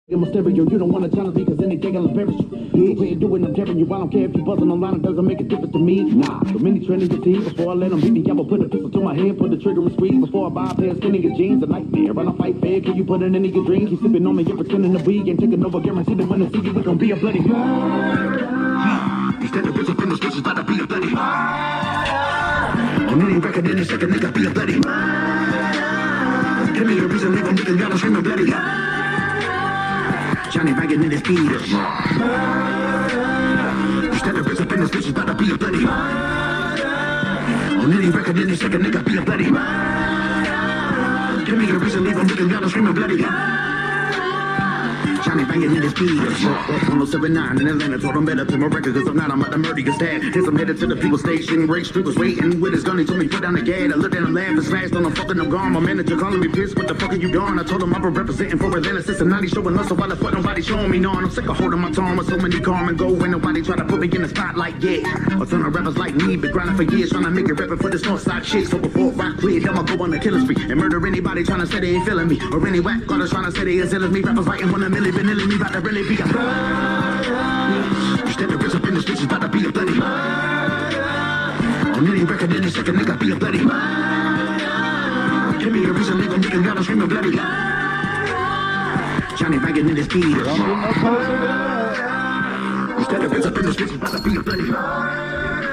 In my stereo, you don't wanna challenge me, cause anything I'll embarrass you. You ain't doing, I'm tearing you. I don't care if you buzzing online, it doesn't make a difference to me. Nah, so many trending your team. Before I let them beat me, I will put a pistol to my head, put the trigger and squeeze. Before I buy a pair of skinny jeans, a nightmare. I don't fight fair, can you put it in your dreams? Keep sipping on me, you're pretending to be. Ain't taking over, guaranteed that when I see you, it's gonna be a bloody murder. Instead of bitch up in this bitch, it's about to be a bloody murder. On any record in a second, nigga, be a bloody murder. Give me a reason, leave them niggas gotta scream a bloody murder. Johnny banging in his Peters. Instead of bitch up in this bitch, it's about to be a bloody murder. On any record in a second, nigga, be a bloody murder. Give me a reason, leave them niggas gotta scream a bloody murder. Johnny banging in his Peters. 1079 in Atlanta, told him better to my record, cause if not, I'm about to murder your dad. Hits him headed to the people station. Ray Street was waiting with his gun. He told me put down the gas. I looked at him, laughed and smashed on him, fucking I'm gone. My manager calling me pissed, what the fuck are you doing? I told him I've been representing for Atlanta since the 90s, showing us, so why the fuck nobody showing me none? I'm sick of holding my tongue with so many come and go, and nobody try to put me in the spotlight yet. A ton of rappers like me been grinding for years, trying to make it rapping for this Northside shit. So before rock clear, I'ma go on the killing spree and murder anybody trying to say they ain't feeling me, or any whack artists trying to say they as ill as me. Rappers fighting 1 million, been illing me, about to really be a murder. Instead of bitch up in this bitch, it's about to be a bloody murder. On any record in a second, nigga, be a bloody murder. Give me a reason, leave them niggas gotta scream a bloody murder. Johnny banging in his Peters. Instead of bitch up in this bitch, it's about to be a bloody murder.